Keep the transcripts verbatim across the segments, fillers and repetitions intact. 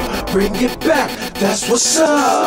bring it back, that's what's up.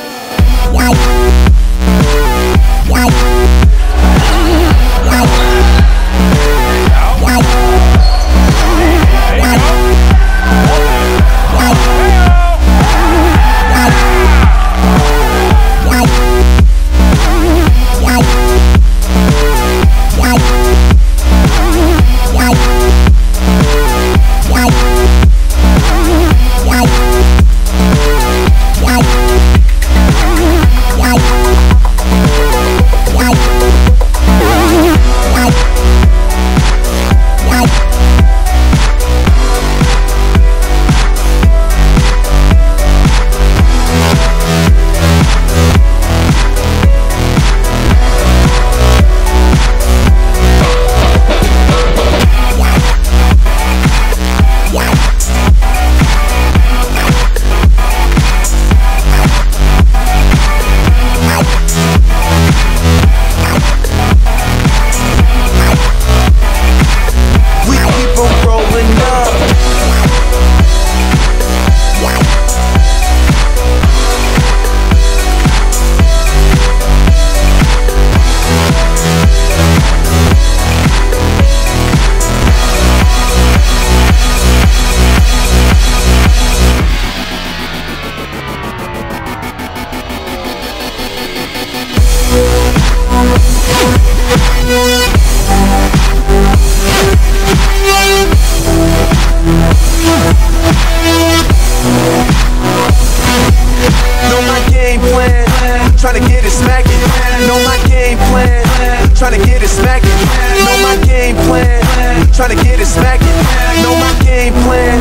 Tryna get it smacking, know my game plan. Tryna get it smacking, know my game plan. Tryna get it smacking, know my game plan.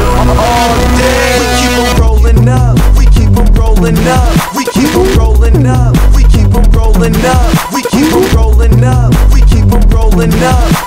All day we keep on rolling up, we keep on rolling up, we keep on rolling up, we keep on rolling up, we keep on rolling up, we keep on rolling up.